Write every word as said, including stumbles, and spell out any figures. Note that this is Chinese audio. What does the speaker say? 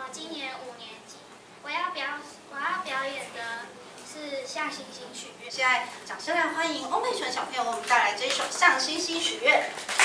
我今年五年级，我要表我要表演的是《向星星许愿》。 现在掌声来欢迎欧佩纯小朋友为我们带来这一首《向星星许愿》。